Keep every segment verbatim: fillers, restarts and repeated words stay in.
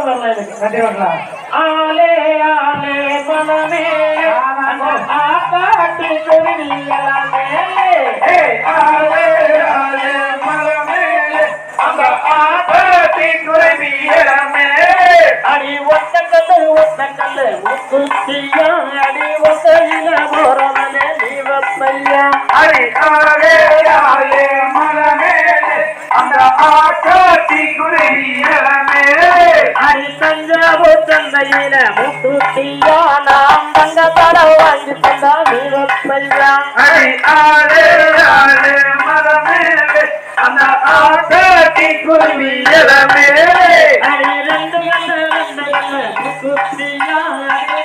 வரல எனக்கு கட்டி வரலாம். ஆலே ஆலே மனமே ஆபாட்டி குருவியலாமே ஆலே ஆலே மனமே அந்த ஆபாட்டி குருவியலாமே அடி ஒத்த கல்லு ஒத்த கல்லு முக்குத்தியா அடி ஒத்தையில போறவனே நீ வப்பையா அடி ஆலே ஆலே மனமே அந்த ஆபாட்டி குருவியலாமே அடி தஞ்சாவூர் சந்தையில முக்குத்தியா நாம் தங்க தடவை வாங்கி தந்தா நீ வப்பையா அடி ஆலே ஆலே மனமே அந்த ஆபாட்டி குருவியலாமே அடி ரெண்டு கண்ணு ரெண்டு கண்ணு முக்குத்தியா அடி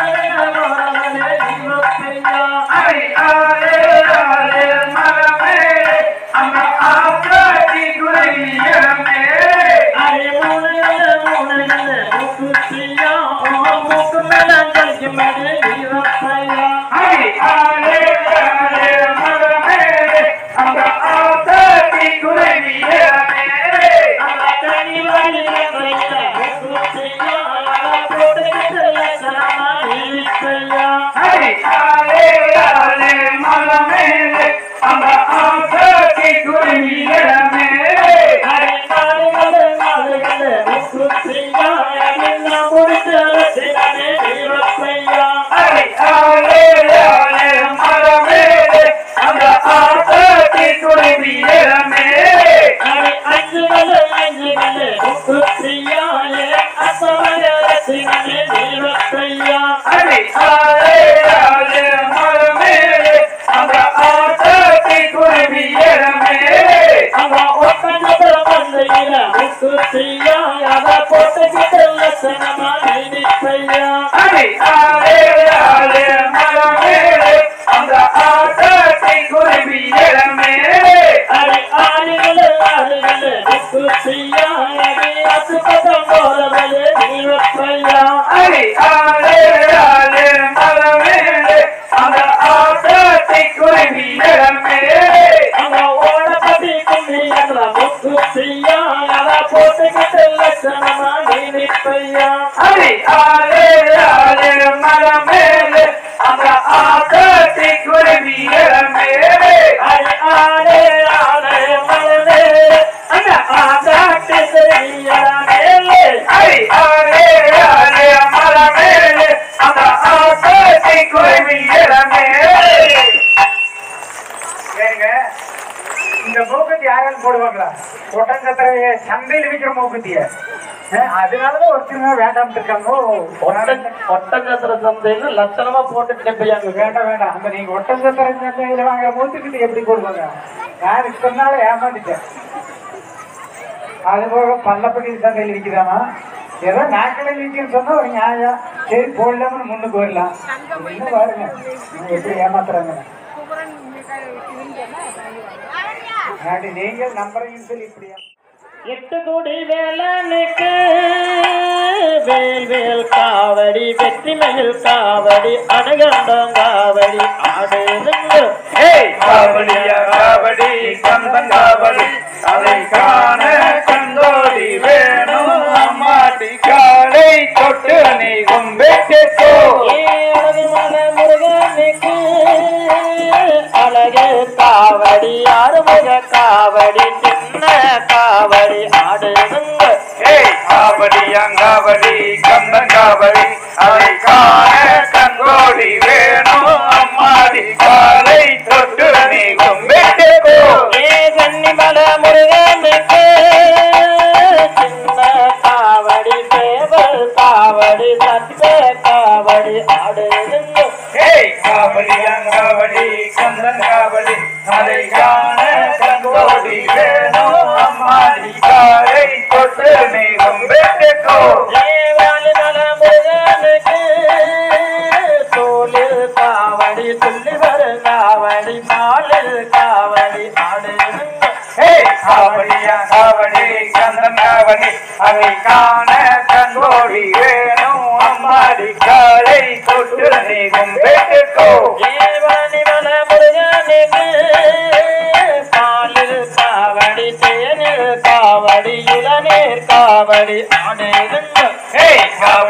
போறவனே நீ வப்பையா அடி ஆலே ஆலே மனமே அந்த ஆபாட்டி குருவியலாமே அடி மூணு மூணு முக்குத்தியா மூக்கு மேல கழிக்கு மேலே நீ வப்பையா அடி ஆலே ஆலே மனமே அந்த ஆபாட்டி குருவியலாமே அந்த தனி வழியில முக்குத்தியா போட்டு லட்சணமா நீ வப்பையா அடி ஆலே ஆலே மனமே அந்த ஆபாட்டி குருவியலாமே அடி நாடு நாடு நாடு முக்குத்தியா என்ன முடிச்ச லட்சணமே நீ வப்பையா அடி ஆலே ஆலே மனமே அந்த ஆபாட்டி குருவியலாமே அடி அஞ்சு கல்லு அஞ்சு கல்லு முக்குத்தியா அசமய லட்சணமே நீ வப்பையா அடி ஆலே ஆலே மனமே அந்த ஆபாட்டி குருவியலாமே அந்த ஒட்டகத்துல பந்தையில முக்குத்தியா அத போட்டுக்கிட்டு லட்சணமா நீ நிற்பையா அடி ஆலே ஆலே மனமே அந்த ஆபாட்டி குருவியலாமே அடி ஆளுகளு ஆளுகளு முக்குத்தியா அடி அத்து பக்கம் போறவளே நீ வப்பையா அடி ஆலே ஆலே மனமே அந்த ஆபாட்டி குருவியலாமே அந்த ஓடப்பட்டி கும்மியங்கள முக்குத்தியா அத போட்டுக்கிட்டு லட்சணமா நீ நிற்பையா அடி ஆலே ஆலே மனமே அந்த ஆபாட்டி குருவியலாமே அடி ஆலே ஆலே மனமே அந்த ஆபாட்டி குருவியலாமே அடி ஆலே ஆலே மனமே அந்த ஆபாட்டி குருவியலாமே ஏங்க இந்த மூக்குத்தி யாராலும் போடுவாங்களா ஒட்டங்கத்திரைய சந்தையில் விற்கிற மூக்குத்திய அதனாலதான் ஒருத்தருங்க வேண்டாம் இருக்காங்க ஒட்டங்கத்திர சந்தையில லட்சணமா போட்டு கேட்பையாங்க வேண்டாம் வேண்டாம் அந்த நீங்க ஒட்டங்கத்திர சந்தையில வாங்குற மூத்துக்கிட்டு எப்படி போடுவாங்க நான் இத்தனால ஏமாந்துட்டேன் அது போக பல்லப்பட்டி சந்தையில் விற்கிறானா ஏதோ நாட்களில் விற்கிறேன்னு சொன்னா ஒரு நியாயம் சரி போடலாம்னு முன்னுக்கு வரலாம் இன்னும் பாருங்க எப்படி ஏமாத்துறாங்க நீங்கள் நம்புறீங்கன்னு சொல்லி இப்படியா எட்டு கோடி வேலனுக்கு வேல் வேல் காவடி வெற்றி மயில் காவடி அடகண்டம் காவடி ஆடுங்க காவடியா காவடி கந்தன் காவடி அதை காண கண்டோடி வேணும் அம்மாடி காலை தொட்டு நீ கும்பிட்டு மன முருகனுக்கு அழகு காவடி ஆறுமுக காவடி சின்ன காவடி ஆடுங்க காவடியாங்காவடி கந்தங்காவடி அதை காண கண்டோடி வேணும் அம்மாடி காலை தொட்டு நீ கும்பிட்டு கன்னிமல முருகனுக்கு சின்ன காவடி சேவல் காவடி சத்ய காவடி ஆடுங்க காவடியாங்காவடி கந்தங்காவடி அதை காண கண்டோடி வேணும் அம்மாடி காலை தொட்டு நீ கும்பிட்டு மல முருகனுக்கு தோளில் காவடி சொல்லி வரு காவடி மாலில் காவடி ஆடுங்க காவடியா காவடி கந்தன் காவடி அதை காண கண்டோடி வேணும் அம்மாடி காலை தொட்டு நீ கும்பிட்டு மல முருகனுக்கு பாலில் காவடி தேனில் காவடி இளநீர் காவடி ஆடுங்க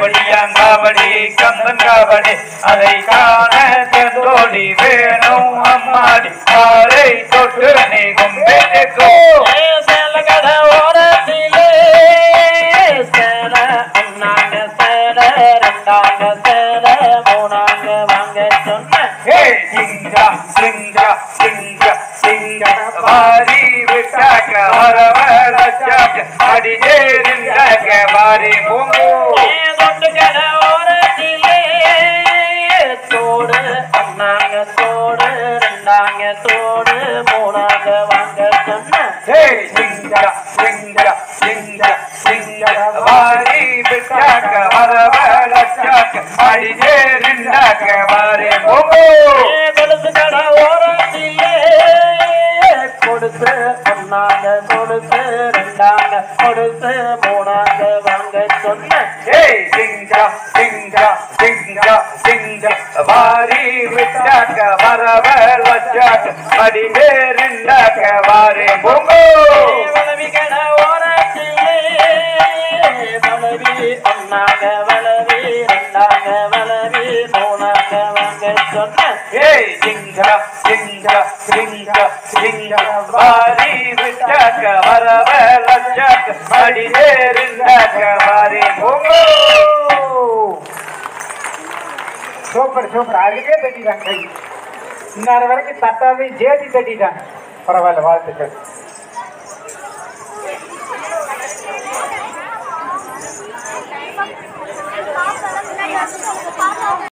காவடியாங்காவடி கந்தன் காவடி அதை காண சென்றோடி வேணும் அம்மாடி காலை தொட்டு நீ கும்பிட்டுக்கோ சேலகட ஓரத்திலே சேல அண்ணாங்க சேல ரெண்டாங்க சேல மூணாங்க வாங்க சொன்ன சிங்கா சிங்கா சிங்கா சிங்கா வாரி விட்டாக்க வரவழச்சாக்க அடிச்சேரிந்தாக்க வாரி பூங்கோ தொட்டுக்கட ஓரத்திலே தோடு அண்ணாங்க தோடு ரெண்டாங்க தோடு மூணாங்க வாங்க சொன்ன சிங்கா சிங்கா சிங்கா சிங்கா வாரி விட்டாக்க வரவழச்சாக்க அடிச்சேரிந்தாக்க வாரி பூங்கோ கொடுத்து கட ஓரத்திலே கொடுத்து ஒன்னாங்க கொடுத்து ரெண்டாங்க கொடுத்து மூணாங்க வாங்க சொன்ன சிங்கா சிங்கா சிங்கா சிங்கா வாரி விட்டாக்க வரவழச்சாக்க அடிச்சேரிந்தாக்க வாரி பூங்கோ வளவி கட ஓரத்திலே வளவி ஒன்னாங்க வளவி ரெண்டாங்க வளவி மூணாங்க வாங்க சொன்ன சிங்கா சிங்கா சிங்கா சிங்கா வாரி விட்டாக்க வரவழச்சாக்க அடிச்சேரிந்தாக்க வாரி பூங்கோ சூப்பர் சூப்பர் அதுக்கே தட்டிட்டாங்க கை இன்னார வரைக்கும் தட்டாவே ஜேதி தட்டிட்டாங்க பரவாயில்ல வாழ்த்துக்கள்